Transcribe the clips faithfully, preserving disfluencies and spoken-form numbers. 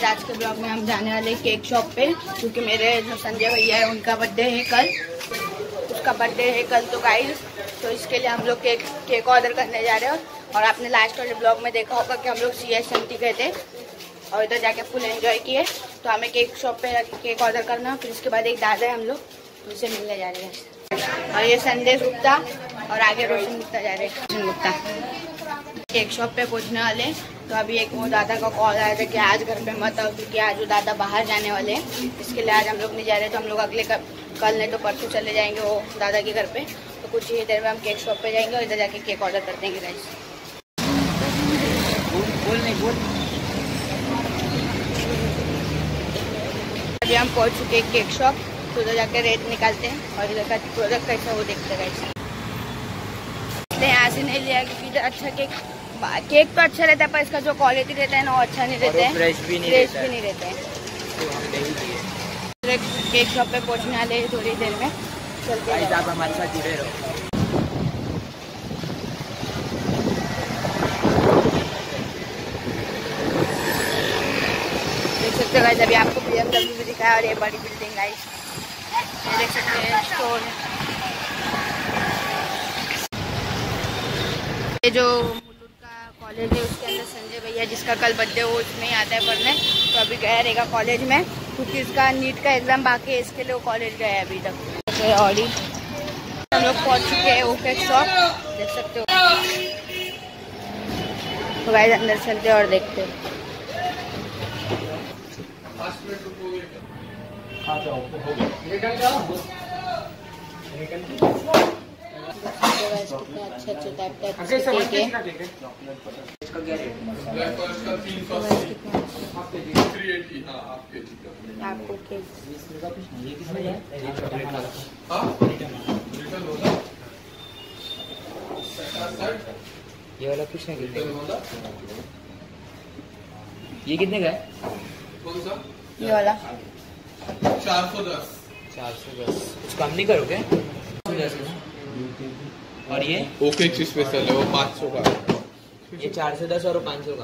Guys आज के blog में हम जाने वाले केक शॉप पे, क्योंकि मेरे जो संजय भैया है उनका बर्थडे है कल, उसका बर्थडे है कल। तो गाइस तो इसके लिए हम लोग केक केक ऑर्डर करने जा रहे हैं। और आपने लास्ट वाले ब्लॉग में देखा होगा कि हम लोग सी एस एम टी गए थे और इधर जाके फुल एंजॉय किए। तो हमें केक शॉप पे केक ऑर्डर करना, फिर उसके बाद एक दादा है हम लोग उनसे मिलने जा रहे हैं। और ये संदेश गुप्ता और आगे रोशन गुप्ता जा रहे हैं। रोशन गुप्ता केक शॉप पे पहुंचने वाले। तो अभी एक वो दादा का कॉल आया था कि आज घर पे मत आओ, क्योंकि आज वो दादा बाहर जाने वाले हैं, इसके लिए आज हम लोग नहीं जा रहे। तो हम लोग अगले कल नहीं तो परसों चले जाएंगे वो दादा के घर पे। तो कुछ ही देर में हम केक शॉप पे जाएंगे और इधर जाके केक ऑर्डर कर देंगे गाइस। बोल नहीं बोल। अभी हम पहुंच चुके हैं केक शॉप, तो उधर जाके रेट निकालते हैं और इधर का प्रोडक्ट कैसा वो देखते हैं गाइस। यहाँ से नहीं लिया क्योंकि इधर अच्छा केक केक तो अच्छा रहता है, पर इसका जो क्वालिटी रहता है ना वो अच्छा नहीं रहता है, फ्रेश भी नहीं फ्रेश भी नहीं रहता है। तो हम नहीं लिए। केक शॉप पे पहुंचने वाले थोड़ी देर में, चलते हैं। आप हमारे साथ जुड़े रहो। देख सकते हो गाइस, अभी आपको बी एम डब्ल्यू भी दिखाया और ये बड़ी बिल्डिंग गाइस ये देख सकते हैं स्टोर। ये जो कॉलेज है उसके अंदर संजय भैया जिसका कल बर्थडे हो उसमें ही आता है पढ़ने। तो अभी गया रहेगा कॉलेज में, क्योंकि इसका नीट का एग्जाम बाकी है, इसके लिए वो कॉलेज गया है अभी तक। और हम लोग पहुंच चुके हैं वो केक शॉप, देख सकते हो। तो गाइस अंदर चलते और देखते हैं। कितने अच्छे अच्छे टाइप टाइप के केक है। आपको केक ये वाला कुछ नहीं, ये कितने का है? कौन सा? ये वाला चार सौ दस। चार सौ दस कुछ कम नहीं करोगे? और ये ओके स्पेशल है वो पाँच सौ का। ये चार सौ दस और पाँच सौ का।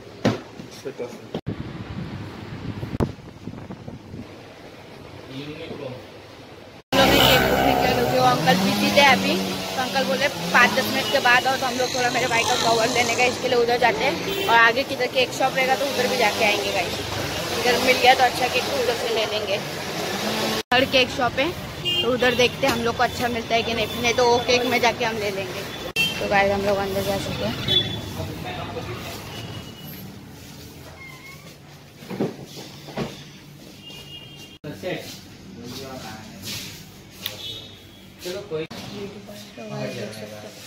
वो अंकल बिजी थे अभी, तो अंकल बोले पाँच दस मिनट के बाद और। तो हम लोग थोड़ा मेरे भाई का कवर लेने का इसके लिए उधर जाते हैं। और आगे किधर केक शॉप रहेगा तो उधर भी जाके आएंगे गाइस। इधर मिल गया तो अच्छा केक तो उधर से ले लेंगे। हर केक शॉप है तो उधर देखते हैं हम लोग को अच्छा मिलता है कि नहीं, नहीं तो वो केक में जाके हम ले लेंगे। तो गाइस हम लोग अंदर जा चुके हैं। चलो कोई तो गाइस देख सकते हैं।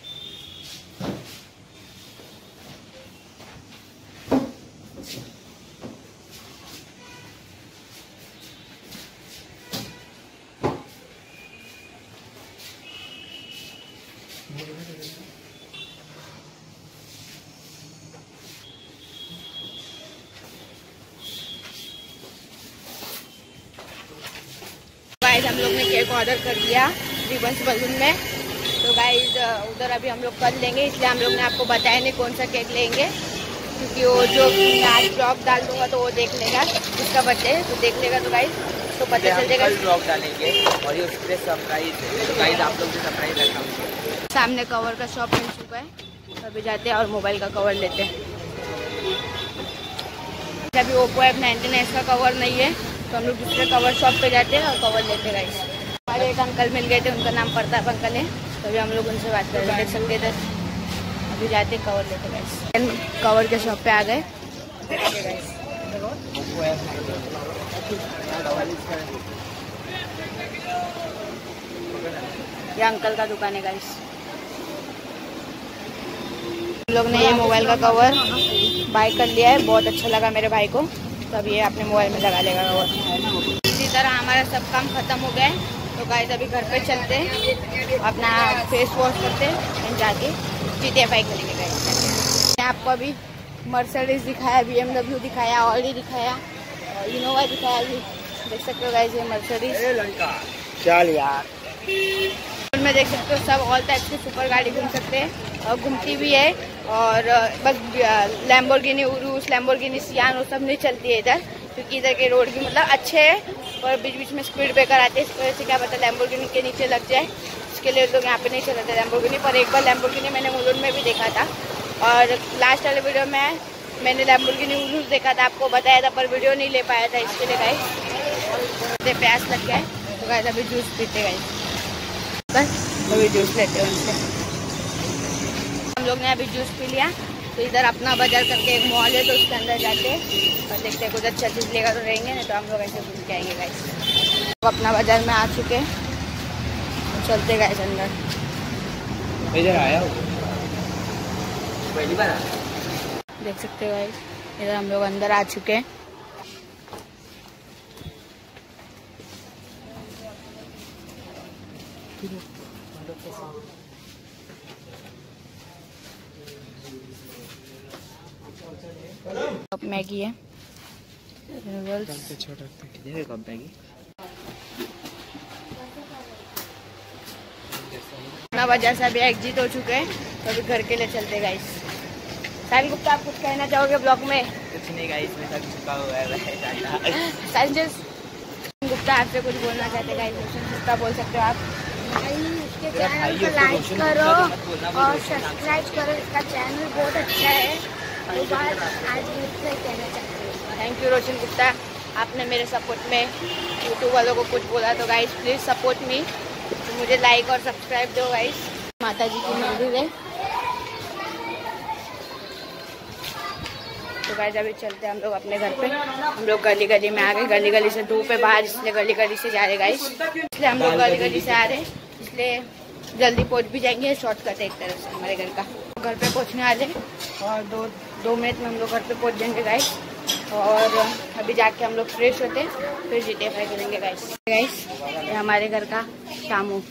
गाइस हम लोग ने केक ऑर्डर कर दिया रिबन्स बलून में। तो गाइस उधर अभी हम लोग कर लेंगे, इसलिए हम लोग ने आपको बताया नहीं कौन सा केक लेंगे, क्योंकि वो जो आज ड्रॉप डाल दूंगा तो वो देख लेगा उसका बर्थडे, तो देख लेगा तो गाइस तो पता चल जाएगा। ड्रॉप डालेंगे और ये उसके लिए सरप्राइज है, तो गाइस आप लोग भी सरप्राइज रखना। सामने कवर का शॉप मिल चुका है, तो अभी जाते हैं और मोबाइल का कवर लेते हैं। अभी ओप्पो एफ नाइनटीन एस का कवर नहीं है, तो हम लोग दूसरे कवर शॉप पे जाते हैं और कवर लेते हैं गाइस। हमारे एक अंकल मिल गए थे, उनका नाम प्रताप अंकल है, तो अभी हम लोग उनसे बात कर रहे हैं। देख सकते हैं अभी जाते हैं कवर लेते गाइस। कवर के शॉप पे आ गए गाइस। ये अंकल का दुकान है गाइस। हम लोग ने ये मोबाइल का कवर बाय कर लिया है, बहुत अच्छा लगा मेरे भाई को, तो अभी ये अपने मोबाइल में लगा लेगा कवर। इसी तरह हमारा सब काम खत्म हो गया है। तो गाइस अभी घर पे चलते हैं, अपना फेस वॉश करते हैं, जाके जी टी एफ आई करेंगे गाइस। आपको अभी मर्सिडीज दिखाया, बी एम डब्ल्यू दिखाया, ऑडी दिखाया, इनोवा दिखाया। अभी देख सकते हो गाइस ये मर्सिडीज। चल यार में देख सकते हो सब ऑल टाइप की सुपर गाड़ी घूम सकते हैं और घूमती भी है। और बस लैम्बोर्गिनी उरुस कुछ लैम्बोर्गिनी सियान वो सब नहीं चलती है इधर, क्योंकि इधर के रोड भी मतलब अच्छे है और बीच बीच में स्पीड ब्रेकर आते हैं। इस वजह से क्या पता लैम्बोर्गिनी के नीचे लग जाए, इसके लिए लोग यहाँ पे नहीं चलाते लैम्बोर्गिनी। पर एक बार लैम्बोर्गिनी मैंने मुलुंड में भी देखा था, और लास्ट वाले वीडियो में मैंने लैम्बोर्गिनी उलूस देखा था, आपको बताया था, पर वीडियो नहीं ले पाया था। इसके लिए गाइस प्यास लग गया है, तो गाइस अभी जूस पीते गाइस, बस अभी जूस लेते हैं उनसे। हम लोग ने अभी जूस पी लिया, तो इधर अपना बाजार करके एक मॉल है, तो उसके अंदर जाते हैं और देखते हैं कुछ अच्छा चीज़ लेगा तो रहेंगे, नहीं तो हम लोग ऐसे घूम के आएंगे गाइस। तो अपना बाजार में आ चुके हैं, तो चलते गाइस अंदर। इधर आया पहली बार देख सकते हो गाइस, इधर हम लोग अंदर आ चुके हैं। कप मैगी है, नूडल्स, छोटा कप मैगी। अपना बाजार से अभी एग्जिट हो चुके हैं, तो अभी घर के लिए चलते गाइस। साहिल गुप्ता, आप कुछ कहना चाहोगे ब्लॉग में? कुछ नहीं गाइस, मैं थक चुका हूँ। संजय गुप्ता आपसे कुछ बोलना चाहते गाइस, गुप्ता बोल सकते हो आप। इसके चैनल को लाइक करो और सब्सक्राइब करो, इसका चैनल बहुत अच्छा है। तो बात आज मुझसे कहना चाहती हूँ। थैंक यू रोशन गुप्ता, आपने मेरे सपोर्ट में यूट्यूब वालों को कुछ बोला, तो गाइस प्लीज़ सपोर्ट मी, तो मुझे लाइक और सब्सक्राइब दो गाइस। माता जी की मंदिर है, तो गाइस अभी चलते हैं हम लोग अपने घर पे। हम लोग गली गली में आ गए, गली गली से धूप है बाहर, इसलिए गली गली से जा रहे गाइस, इसलिए हम लोग गली गली से आ रहे हैं, इसलिए जल्दी पहुंच भी जाएंगे। शॉर्टकट है एक तरफ से हमारे घर का। घर पे पहुंचने वाले और दो दो मिनट में हम लोग घर पे पहुंच जाएंगे गाइस, और अभी जाके हम लोग फ्रेश होते हैं, फिर जी टी ए फाइव करेंगे गाइस। गाइस ये हमारे घर का शामू,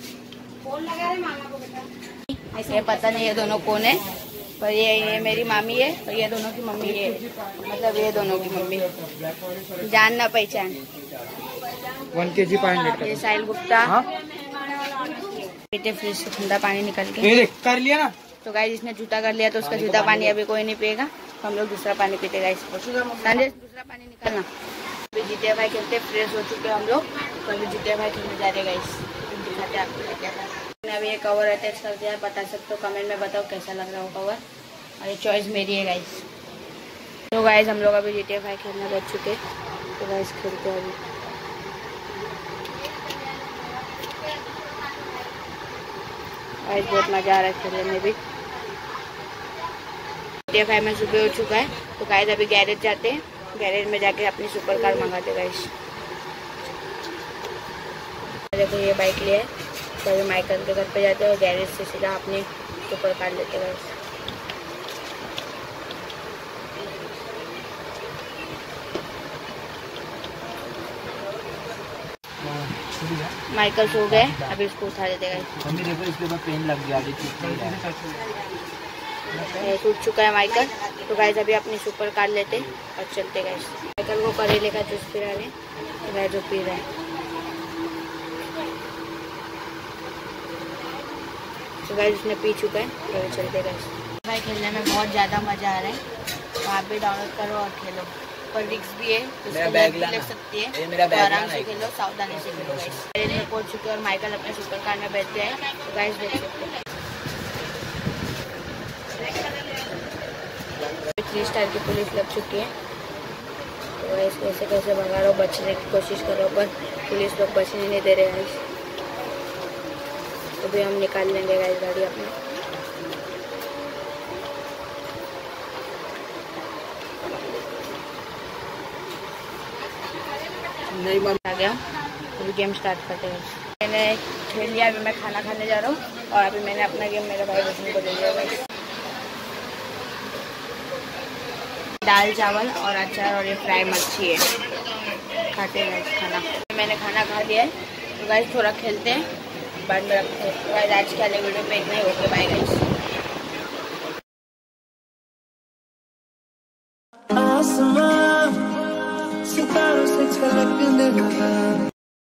इसे पता नहीं ये दोनों कौन है, पर ये ये मेरी मामी है और ये दोनों की मम्मी है, मतलब ये दोनों की मम्मी, जानना पहचान। वन के जी पानी। ये साहिल गुप्ता, पीते फ्रिज से ठंडा पानी निकल के कर लिया ना। तो गाइस इसने जूता कर लिया, तो उसका जूता पानी अभी कोई नहीं पिएगा, तो हम लोग दूसरा पानी पीते गाइस। दूसरा पानी निकलना। अभी जी टी ए फाइव खेलते, फ्रेश हो चुके हम लोग, तो अभी जी टी ए फाइव खेलने जा रहे गाइस, दिखाते आपको। मैंने अभी ये कवर अटैच कर दिया है, बता सकते हो कमेंट में, बताओ कैसा लग रहा हो कवर, और ये चॉइस मेरी है गाइस। तो गाइस हम लोग अभी जी टी ए फाइव खेलने बैठ चुके, तो गाइस खेलते हैं अभी। गाइस बहुत मजा आ रहा है खेलने में भी। जी टी ए फाइव में सुबह हो चुका है, तो गाइस अभी गैरेज जाते हैं, गैरेज में जाके अपनी सुपर कार मंगाते गाइस। देखो ये बाइक लिया है, तो अभी माइकल के घर पे जाते हैं और गैरेज से सीधा अपनी सुपर कार लेते हैं। माइकल सो गए, अभी इसको उठा देते हैं। मम्मी देखो इसके ऊपर पेन लग गया, टूट चुका है माइकल, तो गाइस अभी अपनी सुपर कार लेते और चलते गाइस। माइकल को करेले का जूस पिला रहे, तो गाइस जो पी रहे हैं, तो गाइस उसने पी चुका है, तो चलते गाइस। भाई खेलने में बहुत ज़्यादा मज़ा आ रहा है, तो आप भी डाउनलोड करो और खेलो, पर रिक्स भी है, उसको बैग भी लग सकती है, तो आराम से खेलो, सावधानी से खेलो गाइस। ट्रेन में पहुंच चुके और माइकल अपने सुपर कार में बैठ गए, तो गाइस देख सकते हैं थ्री स्टार की पुलिस लग चुकी है, तो गाइस कैसे कैसे भगा रहा हो, बचने की कोशिश करो, पर पुलिस लोग बचने नहीं दे रहे गाइस। तो भी हम निकाल लेंगे गाइस गाड़ी अपनी। नहीं बंद आ गया, अभी गेम स्टार्ट करते हैं। मैंने खेल लिया, अभी मैं खाना खाने जा रहा हूँ, और अभी मैंने अपना गेम मेरे भाई बहन को दे दिया गाइस। दाल चावल और अचार और ये फ्राई मच्छी है, खाते हैं खाना। मैंने खाना खा लिया है, तो गाइस थोड़ा खेलते हैं, बाद में रखते हैं। तो गाइस आज के वाले वीडियो में इतना ही, होके बाय गाइस। सितारों से झलकने लगा।